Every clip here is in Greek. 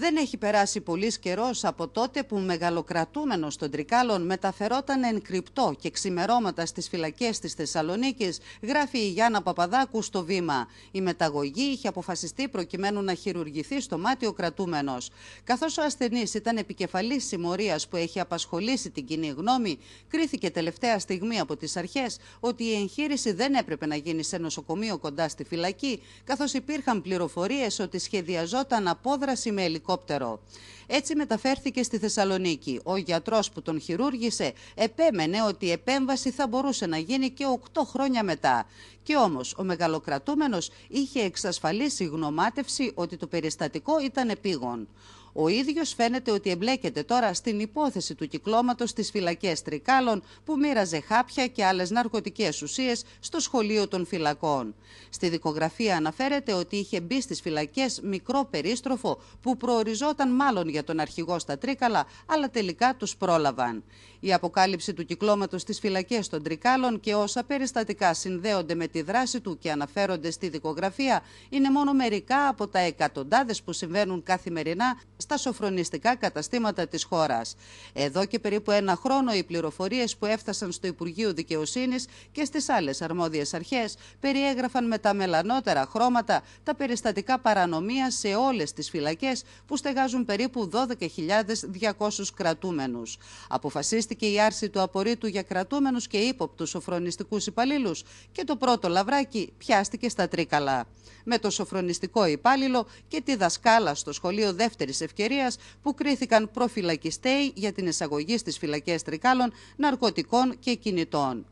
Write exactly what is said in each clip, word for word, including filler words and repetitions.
Δεν έχει περάσει πολύς καιρός από τότε που μεγαλοκρατούμενος των Τρικάλων μεταφερόταν εν κρυπτό και ξημερώματα στις φυλακές της Θεσσαλονίκης, γράφει η Γιάννα Παπαδάκου στο Βήμα. Η μεταγωγή είχε αποφασιστεί προκειμένου να χειρουργηθεί στο μάτι ο κρατούμενος. Καθώς ο ασθενής ήταν επικεφαλής συμμορίας που έχει απασχολήσει την κοινή γνώμη, κρίθηκε τελευταία στιγμή από τις αρχές ότι η εγχείρηση δεν έπρεπε να γίνει σε νοσοκομείο κοντά στη φυλακή, καθώς υπήρχαν πληροφορίες ότι σχεδιαζόταν απόδραση με ελικόπτερο. Έτσι μεταφέρθηκε στη Θεσσαλονίκη. Ο γιατρός που τον χειρούργησε επέμενε ότι η επέμβαση θα μπορούσε να γίνει και οκτώ χρόνια μετά. Και όμως ο μεγαλοκρατούμενος είχε εξασφαλίσει γνωμάτευση ότι το περιστατικό ήταν επίγον. Ο ίδιος φαίνεται ότι εμπλέκεται τώρα στην υπόθεση του κυκλώματος στις φυλακές Τρικάλων που μοίραζε χάπια και άλλες ναρκωτικές ουσίες στο σχολείο των φυλακών. Στη δικογραφία αναφέρεται ότι είχε μπει στις φυλακές μικρό περίστροφο που προοριζόταν μάλλον για τον αρχηγό στα Τρίκαλα, αλλά τελικά τους πρόλαβαν. Η αποκάλυψη του κυκλώματος στις φυλακές των Τρικάλων και όσα περιστατικά συνδέονται με τη δράση του και αναφέρονται στη δικογραφία είναι μόνο μερικά από τα εκατοντάδες που συμβαίνουν καθημερινά στα σοφρονιστικά καταστήματα της χώρας. Εδώ και περίπου ένα χρόνο οι πληροφορίες που έφτασαν στο Υπουργείο Δικαιοσύνης και στις άλλες αρμόδιες αρχές περιέγραφαν με τα μελανότερα χρώματα τα περιστατικά παρανομίας σε όλες τις φυλακές που στεγάζουν περίπου δώδεκα χιλιάδες διακόσιους κρατούμενους. Αποφασίστηκε η άρση του απορρίτου για κρατούμενους και ύποπτους σοφρονιστικούς υπαλλήλους και το πρώτο λαβράκι πιάστηκε στα Τρίκαλα. Με το σοφρονιστικό υπάλληλο και τη δασκάλα στο σχολείο δεύτερης ευκαιρίας που κρίθηκαν προφυλακιστέοι για την εισαγωγή στις φυλακές Τρικάλων ναρκωτικών και κινητών.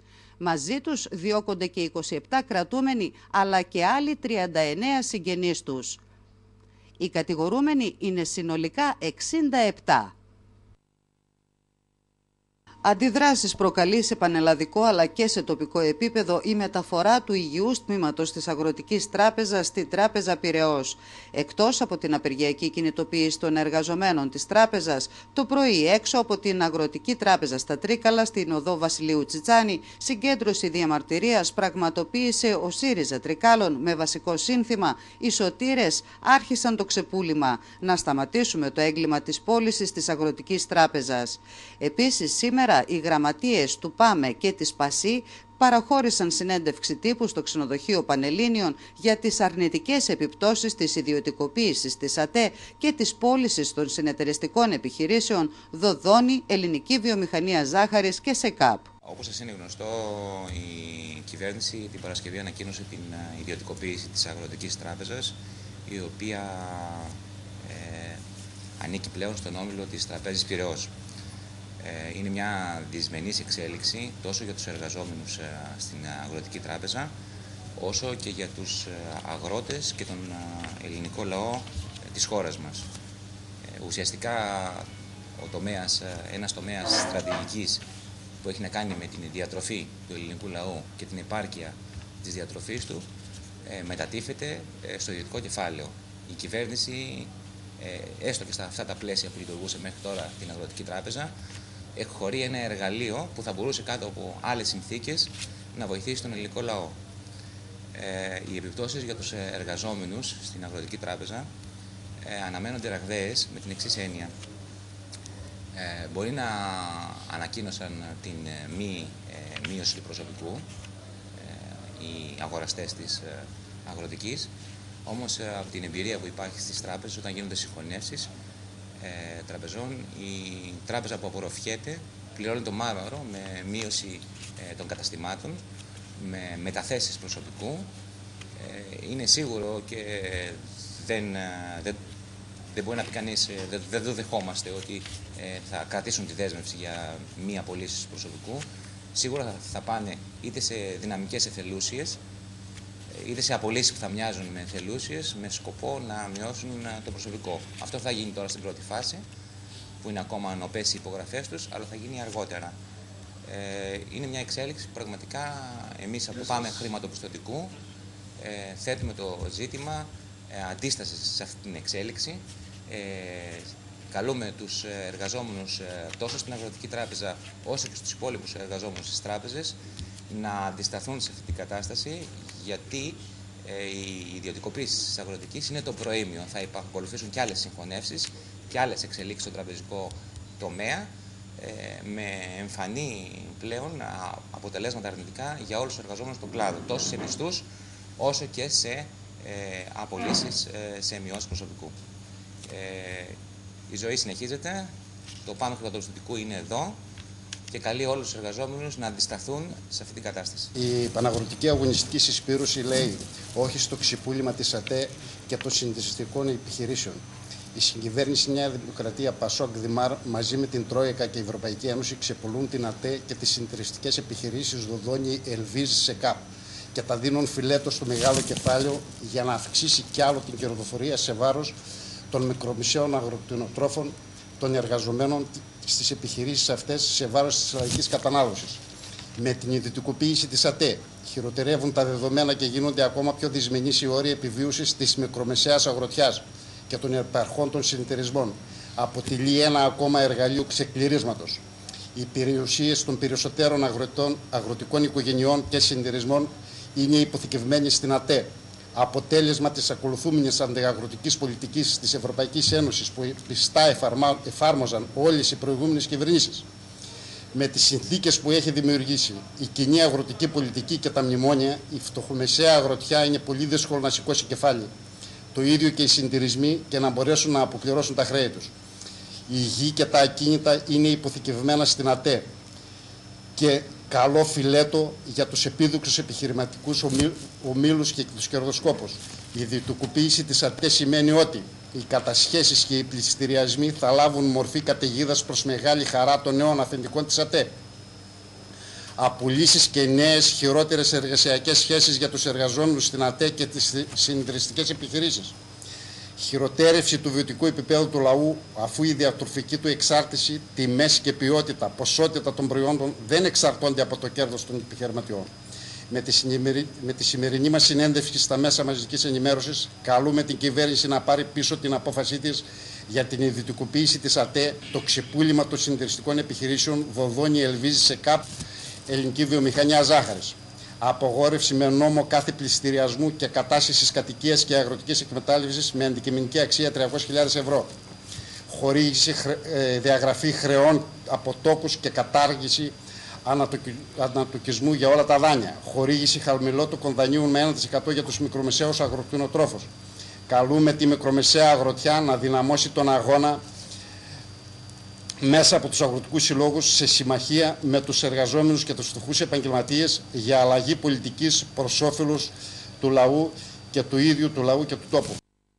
Μαζί τους διώκονται και είκοσι επτά κρατούμενοι αλλά και άλλοι τριάντα εννέα συγγενείς τους. Οι κατηγορούμενοι είναι συνολικά εξήντα επτά. Αντιδράσεις προκαλεί σε πανελλαδικό αλλά και σε τοπικό επίπεδο η μεταφορά του υγιούς τμήματος της Αγροτικής Τράπεζας στη Τράπεζα Πειραιώς. Εκτός από την απεργιακή κινητοποίηση των εργαζομένων της τράπεζας, το πρωί έξω από την Αγροτική Τράπεζα στα Τρίκαλα, στην οδό Βασιλείου Τσιτσάνη, συγκέντρωση διαμαρτυρίας πραγματοποίησε ο ΣΥΡΙΖΑ Τρικάλων με βασικό σύνθημα «Οι σωτήρες άρχισαν το ξεπούλημα. Να σταματήσουμε το έγκλημα της πώλησης της Αγροτικής Τράπεζας». Επίσης, σήμερα οι γραμματείες του ΠΑΜΕ και της ΠΑΣΥ παραχώρησαν συνέντευξη τύπου στο ξενοδοχείο Πανελλήνιων για τις αρνητικές επιπτώσεις της ιδιωτικοποίησης της ΑΤΕ και της πώλησης των συνεταιριστικών επιχειρήσεων Δοδόνη, Ελληνική Βιομηχανία Ζάχαρης και ΣΕΚΑΠ. Όπως σας είναι γνωστό, η κυβέρνηση την Παρασκευή ανακοίνωσε την ιδιωτικοποίηση της Αγροτικής Τράπεζας, η οποία ε, ανήκει πλέον στον όμιλο της Τραπέζης Πειραιώς. Είναι μια δυσμενής εξέλιξη τόσο για τους εργαζόμενους στην Αγροτική Τράπεζα, όσο και για τους αγρότες και τον ελληνικό λαό της χώρας μας. Ουσιαστικά ο τομέας, ένας τομέας στρατηγικής που έχει να κάνει με την διατροφή του ελληνικού λαού και την επάρκεια της διατροφής του μετατίθεται στο ιδιωτικό κεφάλαιο. Η κυβέρνηση, έστω και στα αυτά τα πλαίσια που λειτουργούσε μέχρι τώρα την Αγροτική Τράπεζα, εκχωρεί ένα εργαλείο που θα μπορούσε κάτω από άλλες συνθήκες να βοηθήσει τον ελληνικό λαό. Ε, οι επιπτώσεις για τους εργαζόμενους στην Αγροτική Τράπεζα ε, αναμένονται ραγδαίες με την εξής έννοια. Ε, μπορεί να ανακοίνωσαν την μη ε, μείωση του προσωπικού ε, οι αγοραστές της ε, Αγροτικής, όμως ε, από την εμπειρία που υπάρχει στις τράπεζες όταν γίνονται συγχωνεύσεις Ε, τραπεζών, η τράπεζα που απορροφιέται πληρώνει το μάρμαρο με μείωση ε, των καταστημάτων, με μεταθέσεις προσωπικού. Ε, είναι σίγουρο και δεν, δεν, δεν μπορεί να πει κανείς, δεν, δεν το δεχόμαστε ότι ε, θα κρατήσουν τη δέσμευση για μη απολύσεις προσωπικού. Σίγουρα θα, θα πάνε είτε σε δυναμικές εθελούσιες, είτε σε απολύσεις που θα μοιάζουν με εθελούσιες, με σκοπό να μειώσουν το προσωπικό. Αυτό θα γίνει τώρα στην πρώτη φάση, που είναι ακόμα νοπές οι υπογραφές τους, αλλά θα γίνει αργότερα. Ε, είναι μια εξέλιξη που πραγματικά εμείς από το ΠΑΜΕ χρηματοπιστωτικού ε, θέτουμε το ζήτημα ε, αντίστασης σε αυτή την εξέλιξη. Ε, καλούμε τους εργαζόμενους ε, τόσο στην Αγροτική Τράπεζα όσο και στους υπόλοιπους εργαζόμενους στις τράπεζες να αντισταθούν σε αυτή την κατάσταση, γιατί η ιδιωτικοποίηση της αγροτικής είναι το προήμιο. Θα ακολουθήσουν και άλλες συγχωνεύσεις και άλλες εξελίξεις στον τραπεζικό τομέα, με εμφανή πλέον αποτελέσματα αρνητικά για όλους τους εργαζόμενους στον κλάδο, τόσο σε μισθούς όσο και σε ε, απολύσεις, ε, σε μειώσεις προσωπικού. Ε, η ζωή συνεχίζεται, το πάνω χρηματοπιστωτικού είναι εδώ και καλεί όλους τους εργαζόμενους να αντισταθούν σε αυτή την κατάσταση. Η Παναγροτική Αγωνιστική Συσπήρωση λέει όχι στο ξυπούλημα της ΑΤΕ και των συνδυαστικών επιχειρήσεων. Η συγκυβέρνηση Νέα Δημοκρατία, Πασόκ, Δημάρ, μαζί με την Τρόικα και η Ευρωπαϊκή Ένωση ξεπουλούν την ΑΤΕ και τις συνεταιριστικές επιχειρήσεις Δοδόνη, Ελβίζ, ΣΕΚΑΠ και τα δίνουν φιλέτο στο μεγάλο κεφάλαιο για να αυξήσει κι άλλο την κερδοφορία σε βάρος των μικρομεσαίων αγροτινοτρόφων, των εργαζομένων στις επιχειρήσεις αυτές σε βάρος της συλλογικής κατανάλωσης. Με την ιδιωτικοποίηση της ΑΤΕ χειροτερεύουν τα δεδομένα και γίνονται ακόμα πιο δυσμενείς οι όροι επιβίωσης της μικρομεσαίας αγροτιάς και των επαρχών των συνεταιρισμών. Αποτελεί ένα ακόμα εργαλείο ξεκληρίσματος. Οι περιουσίες των περισσότερων αγροτών, αγροτικών οικογενειών και συνεταιρισμών είναι υποθηκευμένοι στην ΑΤΕ. Αποτέλεσμα της ακολουθούμενης αντιαγροτικής πολιτικής της Ευρωπαϊκής Ένωσης που πιστά εφάρμοζαν όλες οι προηγούμενες κυβερνήσεις. Με τις συνθήκες που έχει δημιουργήσει η κοινή αγροτική πολιτική και τα μνημόνια, η φτωχομεσαία αγροτιά είναι πολύ δύσκολο να σηκώσει κεφάλι. Το ίδιο και οι συντηρισμοί και να μπορέσουν να αποπληρώσουν τα χρέη τους. Η γη και τα ακίνητα είναι υποθηκευμένα στην ΑΤΕ και καλό φιλέτο για τους επίδοξους επιχειρηματικούς ομίλους και τους κερδοσκόπους. Η ιδιωτικοποίηση της ΑΤΕ σημαίνει ότι οι κατασχέσεις και οι πληστηριασμοί θα λάβουν μορφή καταιγίδας προς μεγάλη χαρά των νέων αφεντικών της ΑΤΕ. Απολύσεις και νέες χειρότερες εργασιακές σχέσεις για τους εργαζόμενους στην ΑΤΕ και τις συνεταιριστικές επιχειρήσεις. Χειροτέρευση του βιωτικού επίπεδου του λαού, αφού η διατροφική του εξάρτηση, τιμές και ποιότητα, ποσότητα των προϊόντων δεν εξαρτώνται από το κέρδος των επιχειρηματιών. Με τη, σημερι... με τη σημερινή μας συνέντευξη στα μέσα μαζικής ενημέρωσης, καλούμε την κυβέρνηση να πάρει πίσω την απόφασή της για την ιδιωτικοποίηση της ΑΤΕ, το ξεπούλημα των συνεταιριστικών επιχειρήσεων Δοδόνη, Ελβίζ, ΣΕΚΑΠ, Ελληνική Βιομηχανία Ζάχαρης. Απογόρευση με νόμο κάθε πληστηριασμού και κατάσχεσης κατοικίας και αγροτικής εκμετάλλευσης με αντικειμενική αξία τριακόσιες χιλιάδες ευρώ. Χορήγηση, ε, διαγραφή χρεών από τόκους και κατάργηση ανατοκισμού για όλα τα δάνεια. Χορήγηση χαμηλότοκων δανείων με ένα τοις εκατό για τους μικρομεσαίους αγροτινοτρόφους. Καλούμε τη μικρομεσαία αγροτιά να δυναμώσει τον αγώνα μέσα από τους αγροτικούς συλλόγους σε συμμαχία με τους εργαζόμενους και τους φτωχούς επαγγελματίες για αλλαγή πολιτικής προς όφελος του λαού και του ίδιου του λαού και του τόπου.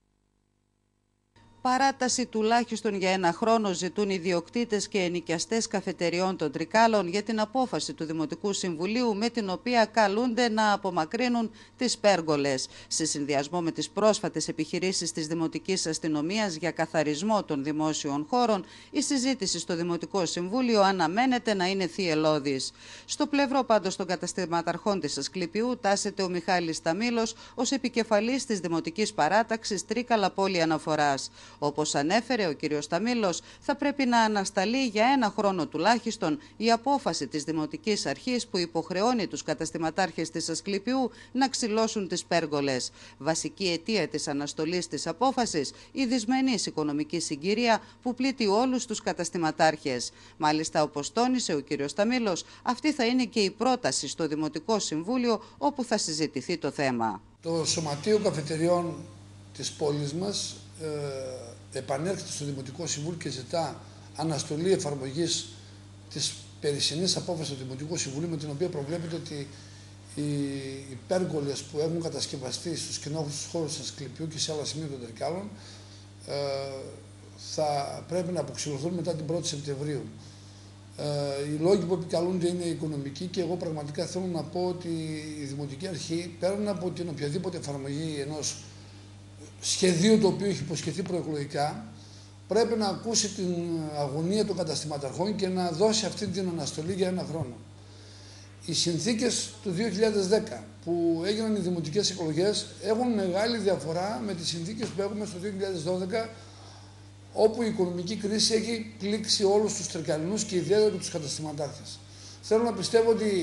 Παράταση τουλάχιστον για ένα χρόνο ζητούν οι ιδιοκτήτες και ενοικιαστές καφετεριών των Τρικάλων για την απόφαση του Δημοτικού Συμβουλίου με την οποία καλούνται να απομακρύνουν τις πέργολες. Σε συνδυασμό με τις πρόσφατες επιχειρήσεις της Δημοτικής Αστυνομίας για καθαρισμό των δημόσιων χώρων, η συζήτηση στο Δημοτικό Συμβούλιο αναμένεται να είναι θυελλώδης. Στο πλευρό πάντως των καταστηματαρχών της Ασκληπιού τάσεται ο Μιχάλης Σταμίλος ως επικεφαλής της Δημοτικής Παράταξης Τρίκαλα Πόλη Αναφοράς. Όπως ανέφερε ο κ. Σταμίλος, θα πρέπει να ανασταλεί για ένα χρόνο τουλάχιστον η απόφαση της Δημοτικής Αρχής που υποχρεώνει τους καταστηματάρχες της Ασκληπιού να ξυλώσουν τις πέργολες. Βασική αιτία της αναστολής της απόφασης, η δυσμενής οικονομική συγκυρία που πλήττει όλους τους καταστηματάρχες. Μάλιστα, όπως τόνισε ο κ. Σταμίλος, αυτή θα είναι και η πρόταση στο Δημοτικό Συμβούλιο όπου θα συζητηθεί το θέμα. Το Σωματείο Καφετεριών της πόλης μας ε, επανέρχεται στο Δημοτικό Συμβούλιο και ζητά αναστολή εφαρμογής της περσινής απόφασης του Δημοτικού Συμβουλίου, με την οποία προβλέπεται ότι οι, οι πέργολες που έχουν κατασκευαστεί στους κοινόχρηστους χώρους της Ασκληπιού και σε άλλα σημεία των Τρικάλων ε, θα πρέπει να αποξυλωθούν μετά την πρώτη Σεπτεμβρίου. Ε, οι λόγοι που επικαλούνται είναι οικονομικοί και εγώ πραγματικά θέλω να πω ότι η Δημοτική Αρχή, πέραν από την οποιαδήποτε εφαρμογή ενός σχεδίου το οποίο έχει υποσχεθεί προεκλογικά, πρέπει να ακούσει την αγωνία των καταστηματαρχών και να δώσει αυτή την αναστολή για ένα χρόνο. Οι συνθήκες του δύο χιλιάδες δέκα που έγιναν οι δημοτικές εκλογές έχουν μεγάλη διαφορά με τις συνθήκες που έχουμε στο δύο χιλιάδες δώδεκα, όπου η οικονομική κρίση έχει πλήξει όλους τους Τρικαλινούς και ιδιαίτερα τους καταστηματάρχες. Θέλω να πιστεύω ότι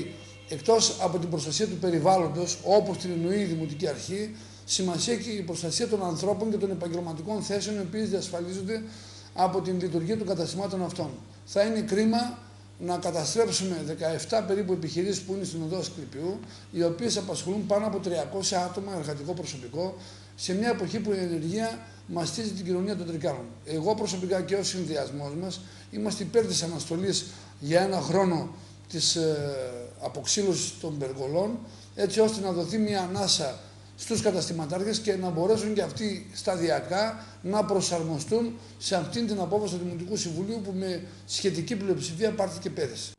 εκτός από την προστασία του περιβάλλοντος, όπως την εννοεί η Δημοτική Αρχή, σημασία έχει και η προστασία των ανθρώπων και των επαγγελματικών θέσεων, οι οποίες διασφαλίζονται από την λειτουργία των καταστημάτων αυτών. Θα είναι κρίμα να καταστρέψουμε δεκαεπτά περίπου επιχειρήσεις που είναι στην οδό Ασκληπιού, οι οποίες απασχολούν πάνω από τριακόσια άτομα εργατικό προσωπικό, σε μια εποχή που η ενεργεία μαστίζει την κοινωνία των Τρικάλων. Εγώ προσωπικά και ο συνδυασμός μας είμαστε υπέρ της αναστολής για ένα χρόνο της ε, αποξήλωσης των περγολών, έτσι ώστε να δοθεί μια ανάσα στους καταστηματάρχες και να μπορέσουν και αυτοί σταδιακά να προσαρμοστούν σε αυτήν την απόφαση του Δημοτικού Συμβουλίου που με σχετική πλειοψηφία πάρθηκε πέρυσι.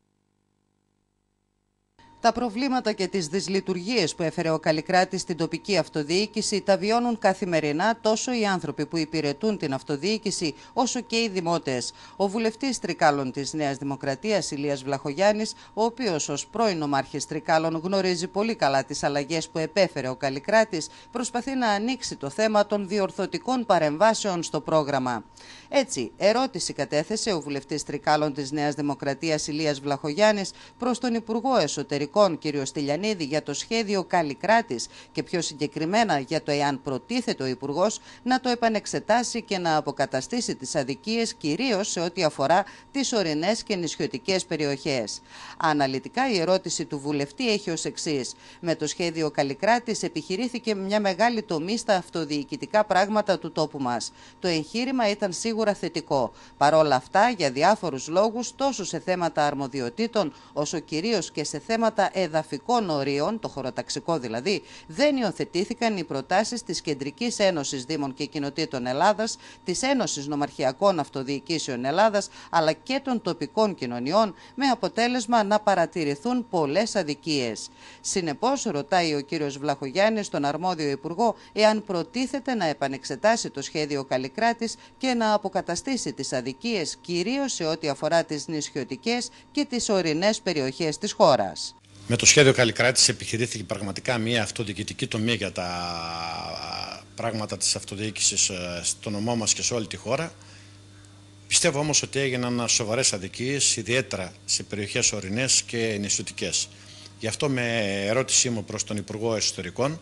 Τα προβλήματα και τις δυσλειτουργίες που έφερε ο Καλλικράτης στην τοπική αυτοδιοίκηση τα βιώνουν καθημερινά τόσο οι άνθρωποι που υπηρετούν την αυτοδιοίκηση όσο και οι δημότες. Ο βουλευτής Τρικάλων της Νέας Δημοκρατίας, Ηλίας Βλαχογιάννης, ο οποίος ως πρώην νομάρχης Τρικάλων γνωρίζει πολύ καλά τις αλλαγές που επέφερε ο Καλλικράτης, προσπαθεί να ανοίξει το θέμα των διορθωτικών παρεμβάσεων στο πρόγραμμα. Έτσι, ερώτηση κατέθεσε ο βουλευτής Τρικάλων της Νέας Δημοκρατίας, Ηλίας Βλαχογιάννης, προς τον Υπουργό Εσωτερικών κ. Στυλιανίδη για το σχέδιο Καλλικράτης και πιο συγκεκριμένα για το εάν προτίθεται ο Υπουργός να το επανεξετάσει και να αποκαταστήσει τις αδικίες, κυρίως σε ό,τι αφορά τις ορεινές και νησιωτικές περιοχές. Αναλυτικά η ερώτηση του βουλευτή έχει ως εξής: με το σχέδιο Καλλικράτης επιχειρήθηκε μια μεγάλη τομή στα αυτοδιοικητικά πράγματα του τόπου μας. Το εγχείρημα ήταν σίγουρα θετικό. Παρόλα αυτά, για διάφορους λόγους, τόσο σε θέματα αρμοδιοτήτων όσο κυρίως και σε θέματα εδαφικών ορίων, το χωροταξικό δηλαδή, δεν υιοθετήθηκαν οι προτάσεις της Κεντρικής Ένωσης Δήμων και Κοινοτήτων Ελλάδας, της Ένωσης Νομαρχιακών Αυτοδιοικήσεων Ελλάδας, αλλά και των τοπικών κοινωνιών, με αποτέλεσμα να παρατηρηθούν πολλές αδικίες. Συνεπώς, ρωτάει ο κύριος Βλαχογιάννης τον αρμόδιο Υπουργό εάν προτίθεται να επανεξετάσει το σχέδιο Καλλικράτης και να αποκαταστήσει τις αδικίες, κυρίως σε ό,τι αφορά τις νησιωτικές και τις ορεινές περιοχές της χώρας. Με το σχέδιο Καλλικράτης επιχειρήθηκε πραγματικά μια αυτοδιοικητική τομή για τα πράγματα της αυτοδιοίκησης στο νομό μας και σε όλη τη χώρα. Πιστεύω όμως ότι έγιναν σοβαρές αδικίες, ιδιαίτερα σε περιοχές ορεινές και νησιωτικές. Γι' αυτό με ερώτησή μου προς τον Υπουργό Εσωτερικών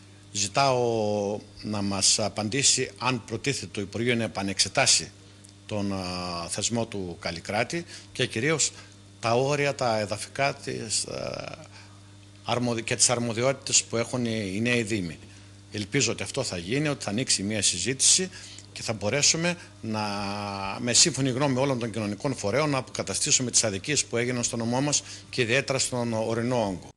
ζητάω να μας απαντήσει αν προτίθεται το Υπουργείο να επανεξετάσει τον θεσμό του Καλλικράτη και κυρίως τα όρια, τα εδαφικά τις, αρμοδι... και τις αρμοδιότητες που έχουν οι νέοι δήμοι. Ελπίζω ότι αυτό θα γίνει, ότι θα ανοίξει μια συζήτηση και θα μπορέσουμε να, με σύμφωνη γνώμη όλων των κοινωνικών φορέων, να αποκαταστήσουμε τις αδικίες που έγιναν στο νομό μας και ιδιαίτερα στον ορεινό όγκο.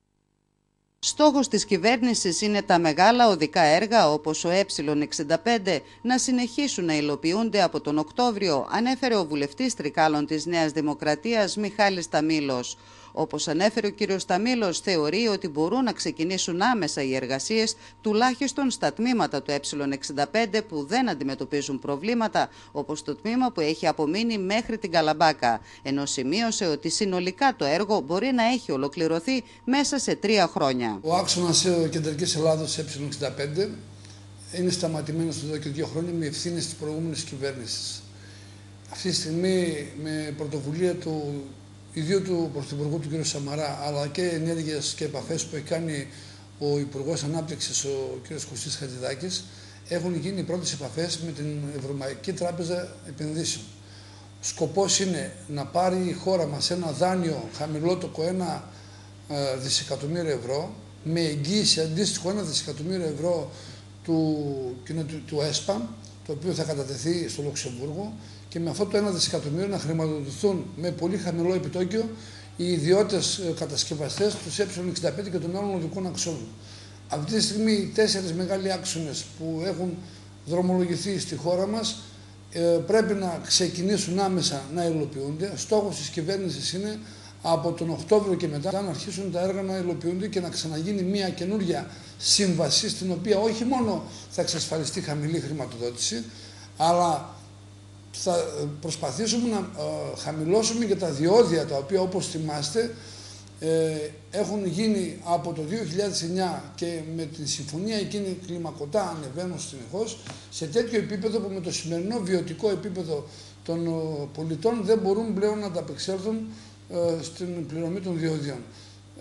Στόχος της κυβέρνησης είναι τα μεγάλα οδικά έργα όπως ο Ε εξήντα πέντε να συνεχίσουν να υλοποιούνται από τον Οκτώβριο, ανέφερε ο βουλευτής Τρικάλων της Νέας Δημοκρατίας Μιχάλης Ταμήλος. Όπως ανέφερε ο κ. Ταμήλος, θεωρεί ότι μπορούν να ξεκινήσουν άμεσα οι εργασίες, τουλάχιστον στα τμήματα του Ε εξήντα πέντε που δεν αντιμετωπίζουν προβλήματα, όπως το τμήμα που έχει απομείνει μέχρι την Καλαμπάκα, ενώ σημείωσε ότι συνολικά το έργο μπορεί να έχει ολοκληρωθεί μέσα σε τρία χρόνια. Ο άξονας Κεντρικής Ελλάδος Ε εξήντα πέντε είναι σταματημένος εδώ και δύο χρόνια με ευθύνες της προηγούμενης κυβέρνησης. Αυτή τη στιγμή, με πρωτοβουλία του ιδίου του Πρωθυπουργού του κ. Σαμαρά, αλλά και ενέργειες και επαφές που έχει κάνει ο Υπουργός Ανάπτυξης, ο κ. Κωστής Χατζηδάκης, έχουν γίνει οι πρώτες επαφές με την Ευρωπαϊκή Τράπεζα Επενδύσεων. Ο σκοπός είναι να πάρει η χώρα μας ένα δάνειο χαμηλότοκο ένα ε, δισεκατομμύριο ευρώ, με εγγύηση αντίστοιχο ένα δισεκατομμύριο ευρώ του, του, του ΕΣΠΑ, το οποίο θα κατατεθεί στο Λουξεμβούργο, και με αυτό το ένα δισεκατομμύριο να χρηματοδοτηθούν με πολύ χαμηλό επιτόκιο οι ιδιώτες κατασκευαστές του Ε εξήντα πέντε και των άλλων οδικών αξώνων. Αυτή τη στιγμή οι τέσσερις μεγάλοι άξονες που έχουν δρομολογηθεί στη χώρα μας ε, πρέπει να ξεκινήσουν άμεσα να υλοποιούνται. Στόχος της κυβέρνησης είναι από τον Οκτώβριο και μετά να αρχίσουν τα έργα να υλοποιούνται και να ξαναγίνει μια καινούργια σύμβαση, στην οποία όχι μόνο θα εξασφαλιστεί χαμηλή χρηματοδότηση, αλλά θα προσπαθήσουμε να ε, χαμηλώσουμε και τα διόδια, τα οποία, όπως θυμάστε, ε, έχουν γίνει από το δύο χιλιάδες εννιά και με τη συμφωνία εκείνη κλιμακωτά ανεβαίνουν συνεχώς σε τέτοιο επίπεδο που με το σημερινό βιωτικό επίπεδο των ε, πολιτών δεν μπορούν πλέον να ανταπεξέλθουν ε, στην πληρωμή των διοδίων.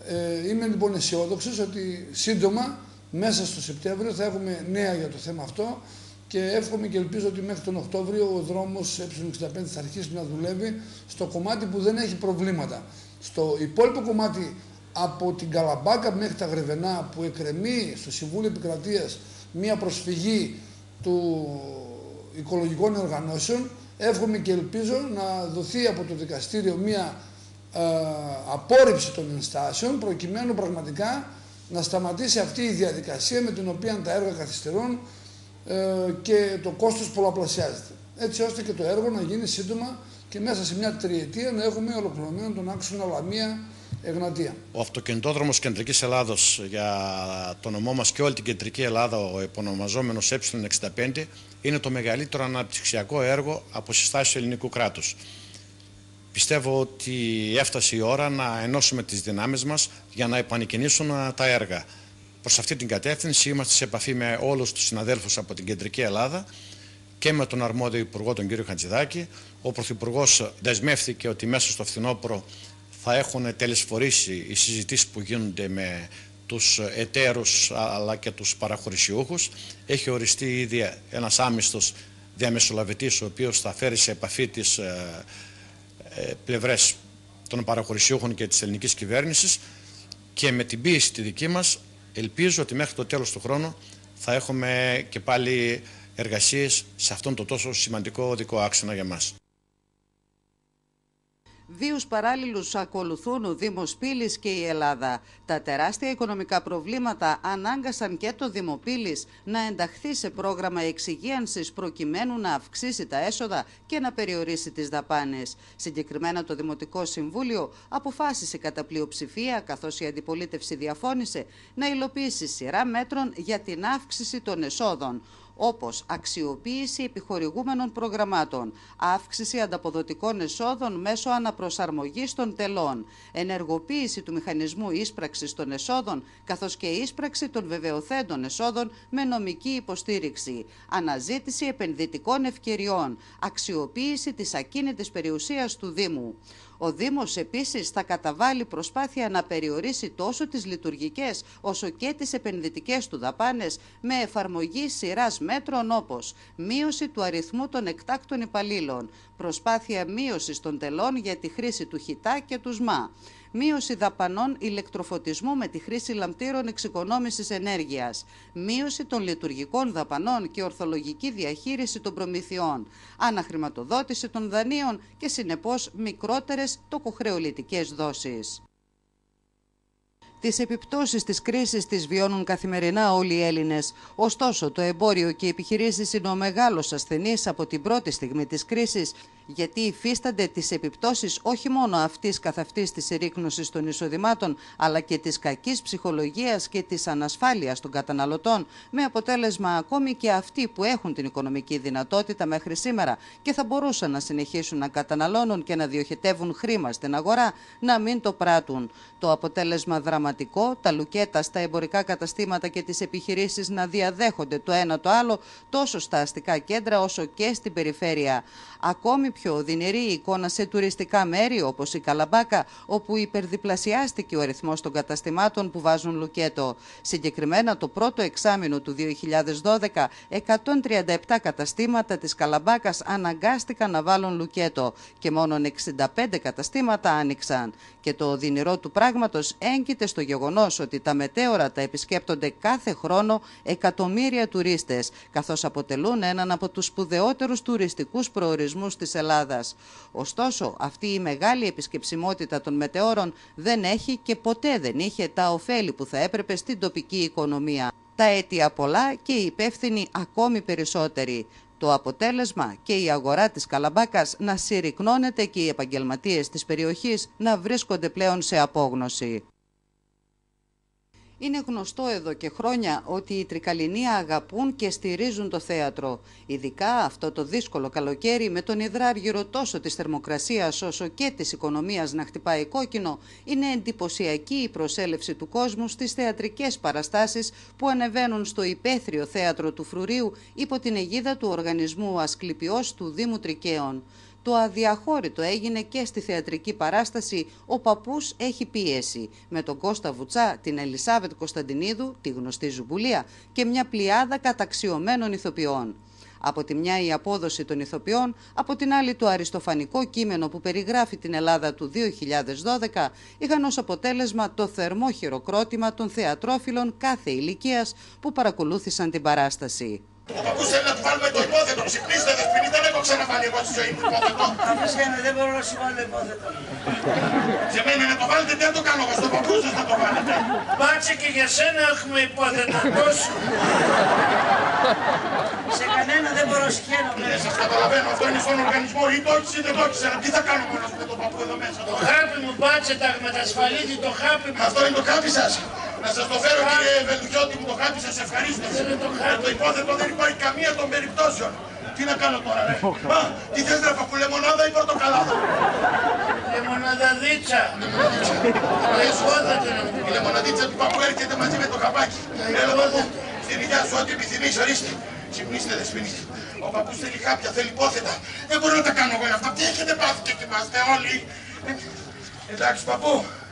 Ε, είμαι λοιπόν αισιόδοξος ότι σύντομα, μέσα στο Σεπτέμβριο, θα έχουμε νέα για το θέμα αυτό και εύχομαι και ελπίζω ότι μέχρι τον Οκτώβριο ο δρόμος ε εξήντα πέντε θα αρχίσει να δουλεύει στο κομμάτι που δεν έχει προβλήματα. Στο υπόλοιπο κομμάτι, από την Καλαμπάκα μέχρι τα Γρεβενά, που εκκρεμεί στο Συμβούλιο Επικρατείας μία προσφυγή του οικολογικών οργανώσεων, εύχομαι και ελπίζω να δοθεί από το δικαστήριο μία ε, απόρριψη των ενστάσεων, προκειμένου πραγματικά να σταματήσει αυτή η διαδικασία με την οποία τα έργα καθυστερούν ε, και το κόστος πολλαπλασιάζεται. Έτσι ώστε και το έργο να γίνει σύντομα και μέσα σε μια τριετία να έχουμε ολοκληρωμένο τον άξονα Λαμία Εγνατία. Ο αυτοκινητόδρομος Κεντρικής Ελλάδος για το νομό μας και όλη την Κεντρική Ελλάδα, ο επωνομαζόμενος ε εξήντα πέντε, είναι το μεγαλύτερο αναπτυξιακό έργο από συστάσεις του ελληνικού κράτους. Πιστεύω ότι έφτασε η ώρα να ενώσουμε τις δυνάμεις μας για να επανεκκινήσουν τα έργα. Προς αυτή την κατεύθυνση είμαστε σε επαφή με όλους τους συναδέλφους από την Κεντρική Ελλάδα και με τον αρμόδιο Υπουργό, τον κύριο Χατζηδάκη. Ο Πρωθυπουργός δεσμεύθηκε ότι μέσα στο φθινόπωρο θα έχουν τελεσφορήσει οι συζητήσεις που γίνονται με τους εταίρους αλλά και τους παραχωρησιούχους. Έχει οριστεί ήδη ένας άμυστος διαμεσολαβητής, ο οποίος θα φέρει σε επαφή τις ε, ε, πλευρές των παραχωρησιούχων και της ελληνικής κυβέρνησης, και με την πίεση τη δική μας ελπίζω ότι μέχρι το τέλος του χρόνου θα έχουμε και πάλι εργασίες σε αυτόν τον τόσο σημαντικό οδικό άξονα για μας. Βίους παράλληλους ακολουθούν ο Δήμος Πύλης και η Ελλάδα. Τα τεράστια οικονομικά προβλήματα ανάγκασαν και το Δήμο Πύλης να ενταχθεί σε πρόγραμμα εξυγίανσης προκειμένου να αυξήσει τα έσοδα και να περιορίσει τις δαπάνες. Συγκεκριμένα το Δημοτικό Συμβούλιο αποφάσισε κατά πλειοψηφία, καθώς η αντιπολίτευση διαφώνησε, να υλοποιήσει σειρά μέτρων για την αύξηση των εσόδων, όπως αξιοποίηση επιχορηγούμενων προγραμμάτων, αύξηση ανταποδοτικών εσόδων μέσω αναπροσαρμογής των τελών, ενεργοποίηση του μηχανισμού ίσπραξης των εσόδων, καθώς και ίσπραξη των βεβαιωθέντων εσόδων με νομική υποστήριξη, αναζήτηση επενδυτικών ευκαιριών, αξιοποίηση της ακίνητης περιουσίας του Δήμου. Ο Δήμος επίσης θα καταβάλει προσπάθεια να περιορίσει τόσο τις λειτουργικές όσο και τις επενδυτικές του δαπάνες με εφαρμογή σειράς μέτρων, όπως μείωση του αριθμού των εκτάκτων υπαλλήλων, προσπάθεια μείωσης των τελών για τη χρήση του ΧΙΤΑ και του ΣΜΑ, μείωση δαπανών ηλεκτροφωτισμού με τη χρήση λαμπτήρων εξοικονόμησης ενέργειας, μείωση των λειτουργικών δαπανών και ορθολογική διαχείριση των προμηθειών, αναχρηματοδότηση των δανείων και συνεπώς μικρότερες τοκοχρεωλητικές δόσεις. Τις επιπτώσεις της κρίσης τις βιώνουν καθημερινά όλοι οι Έλληνες. Ωστόσο, το εμπόριο και οι επιχειρήσεις είναι ο μεγάλος ασθενής από την πρώτη στιγμή της κρίσης, γιατί υφίστανται τις επιπτώσεις όχι μόνο αυτής καθ' αυτής της ερίκνωσης των εισοδημάτων, αλλά και της κακής ψυχολογίας και της ανασφάλειας των καταναλωτών, με αποτέλεσμα ακόμη και αυτοί που έχουν την οικονομική δυνατότητα μέχρι σήμερα και θα μπορούσαν να συνεχίσουν να καταναλώνουν και να διοχετεύουν χρήμα στην αγορά, να μην το πράττουν. Το αποτέλεσμα δραματικό, τα λουκέτα στα εμπορικά καταστήματα και τις επιχειρήσεις να διαδέχονται το ένα το άλλο, τόσο στα αστικά κέντρα όσο και στην περιφέρεια. Ακόμη πιο οδυνηρή η εικόνα σε τουριστικά μέρη όπως η Καλαμπάκα, όπου υπερδιπλασιάστηκε ο αριθμός των καταστημάτων που βάζουν λουκέτο. Συγκεκριμένα το πρώτο εξάμηνο του δύο χιλιάδες δώδεκα, εκατόν τριάντα επτά καταστήματα της Καλαμπάκας αναγκάστηκαν να βάλουν λουκέτο και μόνο εξήντα πέντε καταστήματα άνοιξαν. Και το οδυνηρό του πράγματος έγκυται στο γεγονός ότι τα μετέωρα τα επισκέπτονται κάθε χρόνο εκατομμύρια τουρίστες, καθώς αποτελούν έναν από τους σπουδαιότερους τουριστικούς προορισμούς της Ελλάδας. Ωστόσο, αυτή η μεγάλη επισκεψιμότητα των μετεώρων δεν έχει και ποτέ δεν είχε τα ωφέλη που θα έπρεπε στην τοπική οικονομία. Τα αίτια πολλά και οι υπεύθυνοι ακόμη περισσότεροι. Το αποτέλεσμα και η αγορά της Καλαμπάκας να συρρικνώνεται και οι επαγγελματίες της περιοχής να βρίσκονται πλέον σε απόγνωση. Είναι γνωστό εδώ και χρόνια ότι οι Τρικαλινοί αγαπούν και στηρίζουν το θέατρο. Ειδικά αυτό το δύσκολο καλοκαίρι, με τον υδράργυρο τόσο της θερμοκρασίας όσο και της οικονομίας να χτυπάει κόκκινο, είναι εντυπωσιακή η προσέλευση του κόσμου στις θεατρικές παραστάσεις που ανεβαίνουν στο υπαίθριο θέατρο του Φρουρίου υπό την αιγίδα του οργανισμού Ασκληπιός του Δήμου Τρικαίων. το αδιαχώρητο έγινε και στη θεατρική παράσταση «Ο παππούς έχει πίεση» με τον Κώστα Βουτσά, την Ελισάβετ Κωνσταντινίδου, τη γνωστή Ζουμπουλία και μια πλειάδα καταξιωμένων ηθοποιών. Από τη μια η απόδοση των ηθοποιών, από την άλλη το αριστοφανικό κείμενο που περιγράφει την Ελλάδα του δύο χιλιάδες δώδεκα είχαν ως αποτέλεσμα το θερμό χειροκρότημα των θεατρόφιλων κάθε ηλικίας που παρακολούθησαν την παράσταση. Ο παππούς θέλει να του βάλουμε το υπόθετο. Ξυπνήστε, δεσποινή, δεν έχω ξαναβάλει εγώ στη ζωή μου υπόθετο. Αφήστε, δεν μπορώ να σου βάλω υπόθετο. Σε μένα να το βάλετε, δεν το κάνω εγώ. Στο παππού σας να το βάλετε. Μπάτσε και για σένα έχουμε υπόθετο τόσο. Σε κανένα δεν μπορώ να συχαίνομαι. Δεν σας καταλαβαίνω. Αυτό είναι στον οργανισμό. Ή το έχεις ή δεν το έχεις. Τι θα κάνω μόνος με τον παππού εδώ μέσα. Το χάπι μου, μπάτσε τα με τα ασφαλίδι, το χάπι μου. Αυτό είναι το χάπι σας. Να σας το φέρω, κύριε Βελουχιώτη μου, το χάπι σας, ευχαρίστω. Το υπόθετο δεν υπάρχει καμία των περιπτώσεων. Τι να κάνω τώρα, ρε. Μα, τι θες ρε παππού, λεμονάδα ή πορτοκαλάδα? Λεμοναδαδίτσα. Η λεμοναδίτσα του παππού έρχεται μαζί με το καπάκι. Έλα παππού, στην υγειά σου, ό,τι επιθυμείς, ορίστε. Ξυπνήστε, δεσποινή. Ο παππούς θέλει χάπια, θέλει υπόθετα. Δεν μπορώ να τα κάνω εγώ αυτά. Τι έχετε πάθει και κοιμάστε όλοι? Εντάξει, παππού.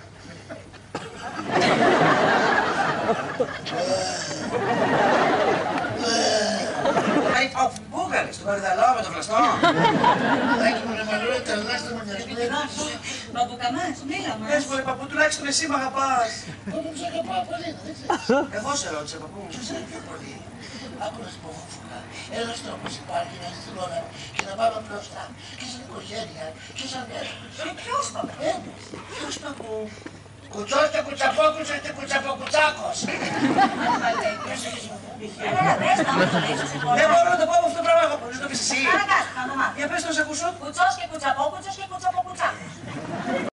Πού έκανες, το παριδαλό με το φλαστό? Δάκι μου να μαλώνει τα λάστα μου μια στιγμή. Παππουκαμάς, μίλα μας. Πες μου ρε παππού, τουλάχιστον εσύ μ' αγαπάς. Εγώ σε αγαπάω πολύ, δεν ξέρεις. Εγώ σε ρώτησα παππού. Σε πιο πολύ. Άκου να σου πω, Φούφουκα, ένας τρόπος υπάρχει να έρθει την ώρα και να πάμε μπροστά και στην οικογένεια και σαν έσχος. Ποιος παππού? Ποιος παππού? Κουτσός και κουτσαπόκουτσος και κουτσαποκουτσάκος. Έλα, πες να μου το λύσεις. Δεν μπορώ να το πω αυτό το πράγμα, έχω πολύ το πεις εσύ. Παρακάτω, να το μάθω. Για πες να σε ακούσω. Κουτσός και κουτσαπόκουτσος και κουτσαποκουτσάκος.